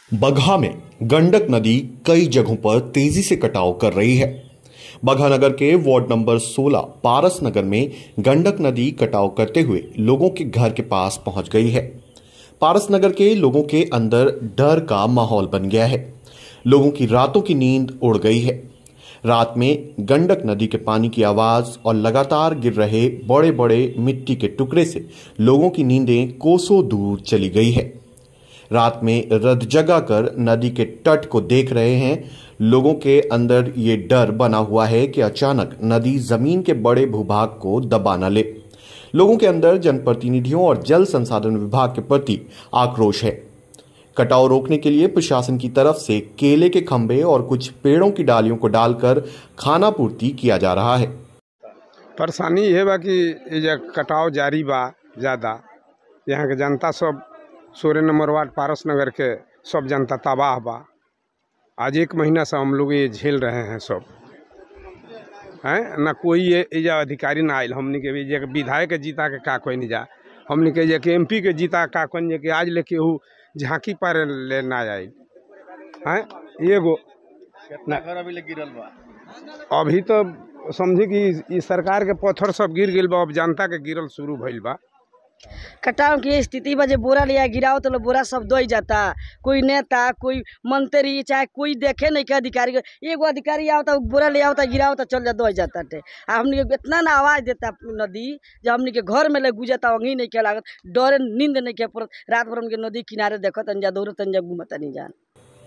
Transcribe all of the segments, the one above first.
बगहा में गंडक नदी कई जगहों पर तेजी से कटाव कर रही है। बगहा नगर के वार्ड नंबर 16 पारस नगर में गंडक नदी कटाव करते हुए लोगों के घर के पास पहुंच गई है। पारस नगर के लोगों के अंदर डर का माहौल बन गया है। लोगों की रातों की नींद उड़ गई है। रात में गंडक नदी के पानी की आवाज और लगातार गिर रहे बड़े बड़े मिट्टी के टुकड़े से लोगों की नींदें कोसों दूर चली गई है। रात में रत जगा कर नदी के तट को देख रहे हैं। लोगों के अंदर ये डर बना हुआ है कि अचानक नदी जमीन के बड़े भूभाग को दबा न ले। लोगों के अंदर जनप्रतिनिधियों और जल संसाधन विभाग के प्रति आक्रोश है। कटाव रोकने के लिए प्रशासन की तरफ से केले के खंभे और कुछ पेड़ों की डालियों को डालकर खाना पूर्ति किया जा रहा है। परेशानी ये बा कि ये कटाव जारी बा ज़्यादा। यहाँ के जनता सब 16 नंबर वार्ड पारस नगर के सब जनता तबाह बा। आज 1 महीना से हम लोग ये झेल रहे हैं सब हैं ना। कोई ये अधिकारी ना आयल। हमने के ये विधायक के जीता के का कोई नहीं जा। हमने के ये MP के जीता का कोई के आज लेके हु झांकी पर ले ना आयल हैं। एगो अभी गिरल बा। अभी तो समझी कि सरकार के पत्थर सब गिर गइल बा। अब जनता के गिरल शुरू भइल बा। कटाव की स्थिति में जो बोरा लिया गिराओ तो बोरा सब दो जाता। कोई नेता कोई मंत्री चाहे कोई देखे नहीं के अधिकारी एगो अधिकारी आवता बोरा ले आवता गिराओ तो चल जा दो जाता टे। हमने इतना ना आवाज देता नदी जब हमने के घर में ले गुजरता वही नहीं के लागत। डरे नींद नहीं के रात भर उनके नदी किनारे देखो तंजा दौड़ तंजा घूमता नहीं जान।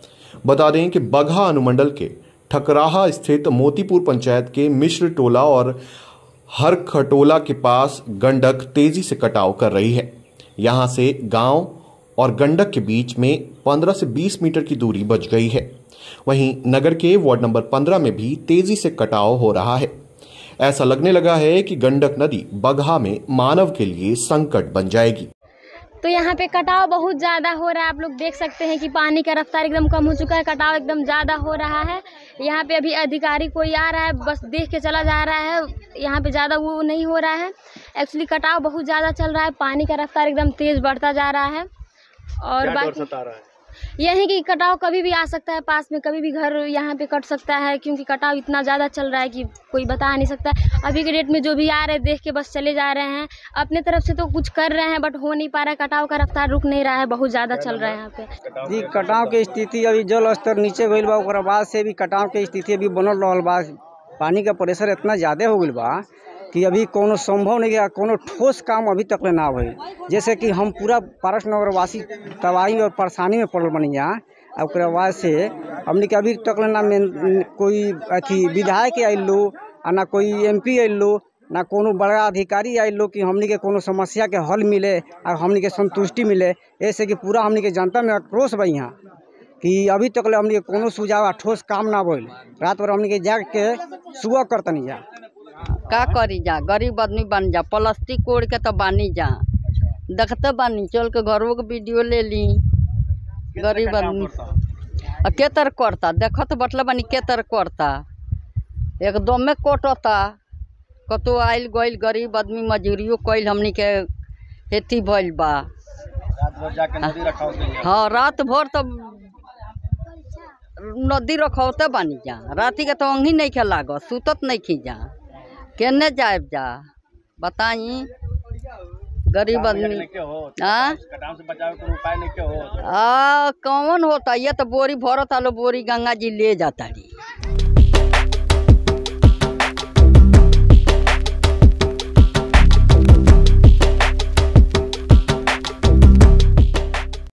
बता दें कि बगहा अनुमंडल के ठकराहा स्थित मोतीपुर पंचायत के मिश्र टोला और हर खटोला के पास गंडक तेजी से कटाव कर रही है। यहां से गांव और गंडक के बीच में 15 से 20 मीटर की दूरी बच गई है। वहीं नगर के वार्ड नंबर 15 में भी तेजी से कटाव हो रहा है। ऐसा लगने लगा है कि गंडक नदी बगहा में मानव के लिए संकट बन जाएगी। तो यहाँ पे कटाव बहुत ज़्यादा हो रहा है। आप लोग देख सकते हैं कि पानी का रफ्तार एकदम कम हो चुका है। कटाव एकदम ज़्यादा हो रहा है। यहाँ पे अभी अधिकारी कोई आ रहा है बस देख के चला जा रहा है। यहाँ पे ज़्यादा वो नहीं हो रहा है। एक्चुअली कटाव बहुत ज़्यादा चल रहा है। पानी का रफ्तार एकदम तेज़ बढ़ता जा रहा है। और बाकी यही कि कटाव कभी भी आ सकता है। पास में कभी भी घर यहाँ पे कट सकता है क्योंकि कटाव इतना ज़्यादा चल रहा है कि कोई बता नहीं सकता। अभी के डेट में जो भी आ रहे हैं देख के बस चले जा रहे हैं। अपने तरफ से तो कुछ कर रहे हैं बट हो नहीं पा रहा है। कटाव का रफ्तार रुक नहीं रहा है। बहुत ज़्यादा चल रहा है यहाँ पे। जी कटाव के स्थिति अभी जल स्तर नीचे गइल बा। ओकरा बाद से भी कटाव के स्थिति अभी बनल रहल बा। पानी का प्रेशर इतना ज़्यादा हो गइल बा कि अभी कोनो संभव नहीं है। कोनो ठोस काम अभी तक ना भइल। जैसे कि हम पूरा पारस नगर वासी तबाही और परेशानी में पड़ल बनी जा। ओकरा बाद से हमने के अभी तक ना कोई अथी विधायक आइल लो ना कोई MP आइल लो ना कोनो बड़ा अधिकारी आइल लो कि हमने के कोनो समस्या के हल मिले और हमने के संतुष्टि मिले। ऐसे कि पूरा हमने के जनता में आक्रोश बा यहाँ कि अभी तक हमने के कोनो सुझाव ठोस काम ना भइल। रात भर हमने के जाग के सुबह करतनी जा। का करी जा गरीब आदमी बन जा। प्लास्टिक कोड़ के तो बानी जा देखते बानी चल के घरों के वीडियो ले ली। गरीब आदमी केतर करता देखत बटला बानी केतर करता एकदम में कोटता। कतो आइल गइल गरीब आदमी मजूरियों कैल हमनी के खेती भइल बा। हाँ रात भर तो नदी रखौते बानी जा। राती के तो अंगी नहीं खे लागत सुतत नहीं खी जा। केने जाए जा बताई गरीब आदमी कौन होता। ये तो बोरी भरत आलो बोरी गंगा जी ले जाता रही।